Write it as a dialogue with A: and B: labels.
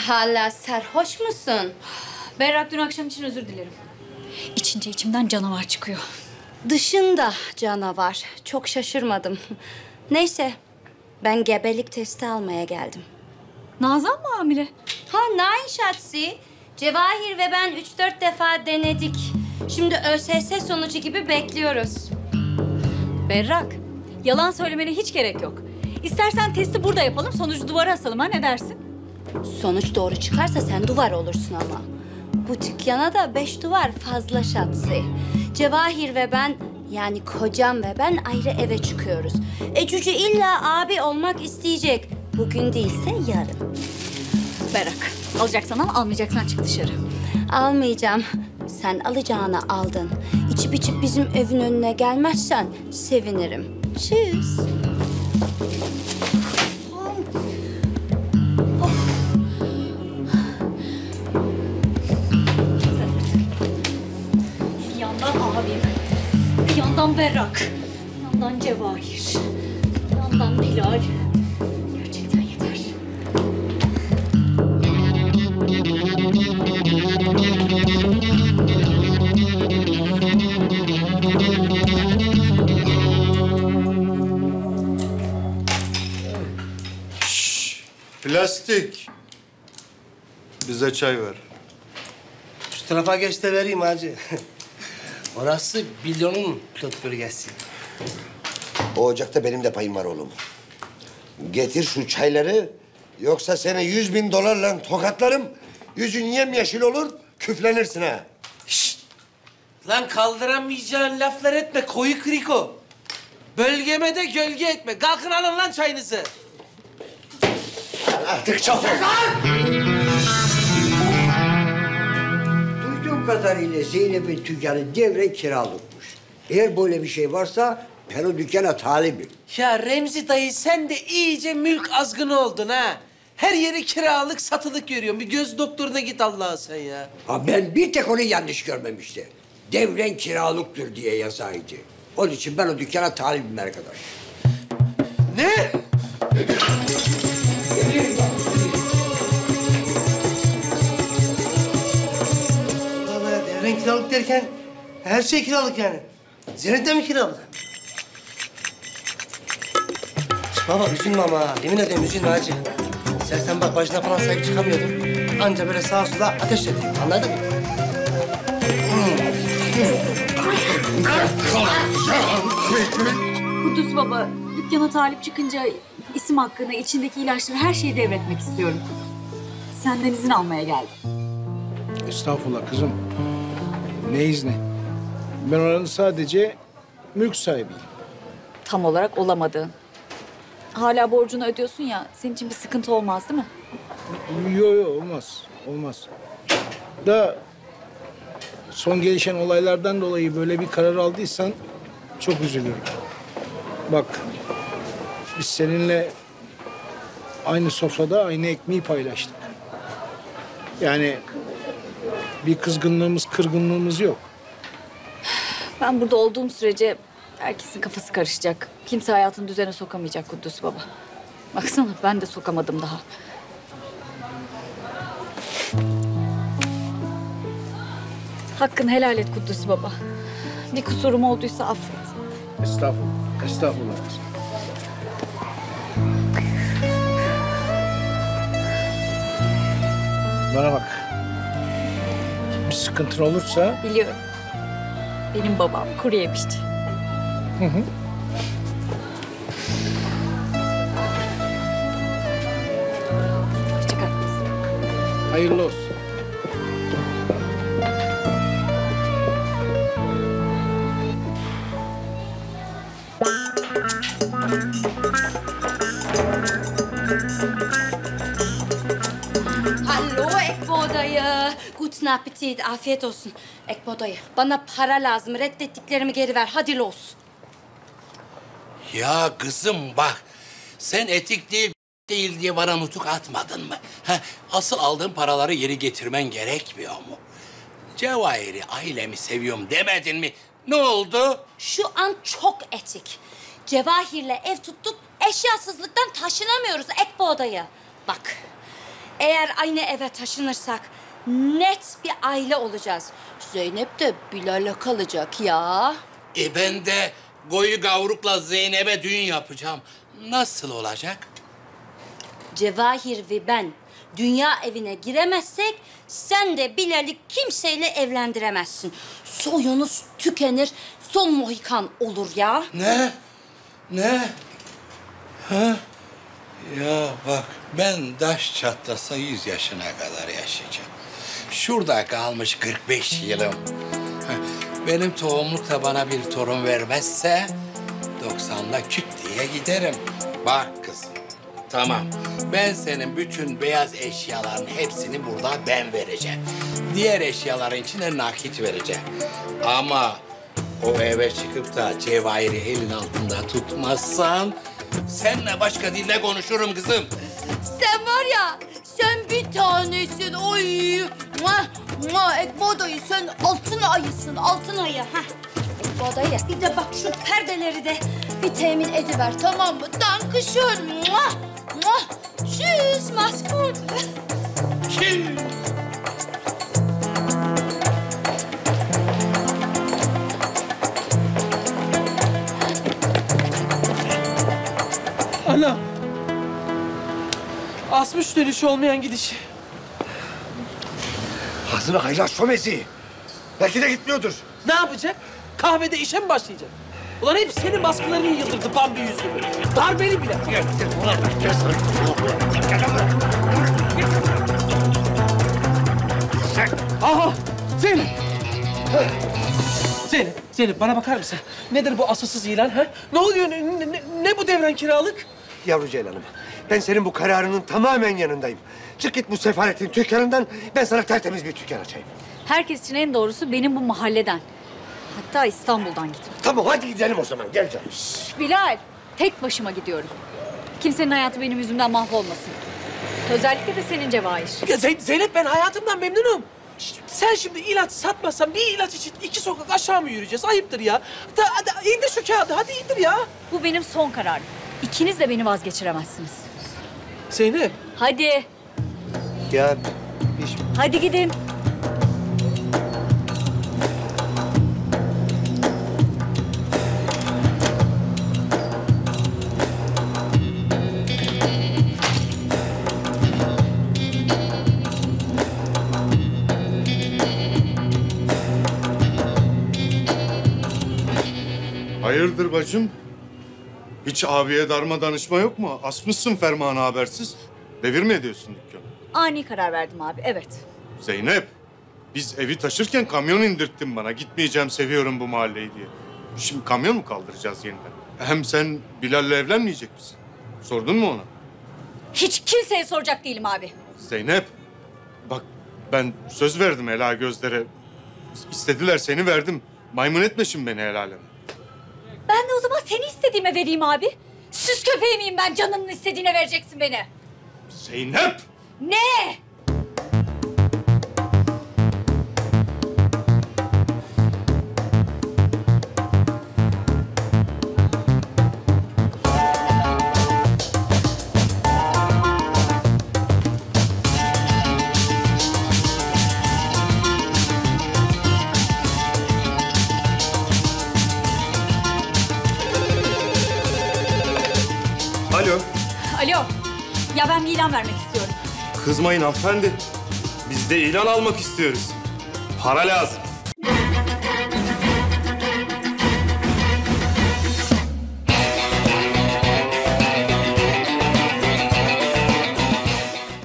A: Hala sarhoş musun?
B: Berrak, dün akşam için özür dilerim. İçince içimden canavar çıkıyor.
A: Dışında canavar. Çok şaşırmadım. Neyse, ben gebelik testi almaya geldim.
B: Nazan mı hamile?
A: Ha, nein Schatzi. Cevahir ve ben 3-4 defa denedik. Şimdi ÖSS sonucu gibi bekliyoruz.
B: Berrak, yalan söylemene hiç gerek yok. İstersen testi burada yapalım, sonucu duvara asalım, ha, ne dersin?
A: Sonuç doğru çıkarsa sen duvar olursun ama. Bu dükkana da 5 duvar fazla Schatzi. Cevahir ve ben, yani kocam ve ben ayrı eve çıkıyoruz. Cüce illa abi olmak isteyecek. Bugün değilse yarın.
B: Berrak, alacaksan al, almayacaksan çık dışarı.
A: Almayacağım. Sen alacağını aldın. İçip içip bizim evin önüne gelmezsen sevinirim. Tschüss.
B: Bir yandan abim, bir yandan Berrak, bir yandan Cevahir, bir yandan Bilal. Gerçekten yeter.
C: Plastik. Bize çay ver.
D: Şu tarafa geç de vereyim hacı. Orası Bilyon'un pilot bölgesi.
E: O ocakta benim de payım var oğlum. Getir şu çayları, yoksa seni 100.000 dolarla tokatlarım. Yüzün yemyeşil olur, küflenirsin ha.
D: Şşt! Lan kaldıramayacağın laflar etme koyu kriko. Bölgeme de gölge etme. Kalkın alın lan çayınızı.
E: Artık çok oldu.
F: Duyduğum kadarıyla Zeynep'in dükkanı devre kiralıkmış. Eğer böyle bir şey varsa ben o dükkana talibim.
D: Ya Remzi dayı sen de iyice mülk azgını oldun ha. Her yeri kiralık satılık görüyorum. Bir göz doktoruna git Allah'a sen ya.
F: Ha ben bir tek onu yanlış görmemiştim. Devren kiralıktır diye yazaydı. Onun için ben o dükkana talibim arkadaş.
D: Ne? Vallahi devren kiralık derken her şey kiralık yani. Zeynep de mi kiralık? Baba üzülme ama. Yemin ederim üzülme hacı. Sersen bak başına falan sahip çıkamıyordum. Anca böyle sağa sola ateş ediyor. Anladın mı?
B: Kudüs baba, dükkana talip çıkınca isim hakkını, içindeki ilaçları, her şeyi devretmek istiyorum. Senden izin almaya geldim.
G: Estağfurullah kızım. Ne izni? Ben oranın sadece mülk sahibiyim.
B: Tam olarak olamadığın. Hala borcunu ödüyorsun ya, senin için bir sıkıntı olmaz değil mi?
G: Yok olmaz. Olmaz. Da son gelişen olaylardan dolayı böyle bir karar aldıysan çok üzülürüm. Bak biz seninle aynı sofrada aynı ekmeği paylaştık. Yani bir kızgınlığımız, kırgınlığımız yok.
B: Ben burada olduğum sürece herkesin kafası karışacak. Kimse hayatını düzene sokamayacak Kudüs baba. Baksana ben de sokamadım daha. Hakkını helal et Kudüs baba. Bir kusurum olduysa affet.
G: Estağfurullah. Estağfurullah kızım. Bana bak. Bir sıkıntın olursa
B: Biliyorum. Benim babam kuru yemişçi. Hoşça kal.
G: hayırlı olsun.
A: Hallo Ekbo dayı. Guten Appetit, afiyet olsun. Ekbo dayı, bana para lazım. Reddettiklerimi geri ver, hadi los.
H: Ya kızım bak, sen etik değil diye bana nutuk atmadın mı? Ha, asıl aldığın paraları geri getirmen gerekmiyor mu? Cevahir'i, ailemi seviyorum demedin mi? Ne oldu?
A: Şu an çok etik. Cevahir'le ev tuttuk, eşyasızlıktan taşınamıyoruz Ekbo dayı. Bak, Eğer aynı eve taşınırsak net bir aile olacağız. Zeynep de Bilal'le kalacak ya.
H: Ben de Goyu Gavruk'la Zeynep'e düğün yapacağım. Nasıl olacak?
A: Cevahir ve ben dünya evine giremezsek sen de Bilal'i kimseyle evlendiremezsin. Soyunuz tükenir, son Mohikan olur ya.
H: Ne? Ne? Ha? Ya bak ben taş çatlasa 100 yaşına kadar yaşayacağım. Şurada kalmış 45 yılım. Ha, benim tohumluk da bana bir torun vermezse 90'la küt diye giderim. Bak kızım, tamam. Ben senin bütün beyaz eşyaların hepsini burada ben vereceğim. Diğer eşyaların içine nakit vereceğim. Ama o eve çıkıp da Cevahir'i elin altında tutmazsan seninle başka dille konuşurum kızım.
A: Sen var ya, sen bir tanesin. Oy! Muah! Muah! Ekbo dayı, sen altın ayısın, altın ayı. Heh. Ekbo dayı, bir de bak şu perdeleri de bir temin ediver, tamam mı? Dankeschön. Muah! Muah! Tschüss, mach's gut.
I: Ana. Asmış dönüşü olmayan gidişi.
E: Ağzına haylaz şomezi. Belki de gitmiyordur.
I: Ne yapacak? Kahvede işe mi başlayacak? Ulan hep senin baskılarını yıldırdı Bambi yüzlü. Darbeli bile. Aha! Zeynep! Zeynep bana bakar mısın? Nedir bu asılsız ilan ha? Ne oluyor? Ne bu devren kiralık?
E: Yavru Ceylan'ım, ben senin bu kararının tamamen yanındayım. Çık git bu sefaletin dükkanından, ben sana tertemiz bir dükkan açayım.
B: Herkes için en doğrusu benim bu mahalleden. Hatta İstanbul'dan gitmek.
E: Tamam, hadi gidelim o zaman, gel canım.
B: Bilal, tek başıma gidiyorum. Kimsenin hayatı benim yüzümden mahvolmasın. Özellikle de senin Cevahir.
I: Ya Zeynep ben hayatımdan memnunum. Sen şimdi ilaç satmasan bir ilaç için 2 sokak aşağı mı yürüyeceğiz? Ayıptır ya. Hadi indir şu kağıdı, hadi indir ya.
B: Bu benim son kararım. İkiniz de beni vazgeçiremezsiniz.
I: Zeynep.
B: Hadi.
E: Ya,
B: Hadi gidin.
C: Hayırdır bacım? Hiç abiye darma danışma yok mu? Asmışsın fermanı habersiz. Devir mi ediyorsun dükkanı?
B: Ani karar verdim abi, evet.
C: Zeynep, biz evi taşırken kamyon indirttin bana. Gitmeyeceğim, seviyorum bu mahalleyi diye. Şimdi kamyon mu kaldıracağız yeniden? Hem sen Bilal'le evlenmeyecek misin? Sordun mu ona?
B: Hiç kimseye soracak değilim abi.
C: Zeynep, bak ben söz verdim Ela gözlere. İstediler seni verdim. Maymun etme şimdi beni el aleme.
B: Ben de o zaman seni istediğime vereyim abi. Süs köpeği miyim ben? Canının istediğine vereceksin beni.
C: Zeynep!
B: Ne?
J: Alo.
B: Alo. Ya ben bir ilan vermek istiyorum.
J: Kızmayın hanımefendi. Biz de ilan almak istiyoruz. Para lazım.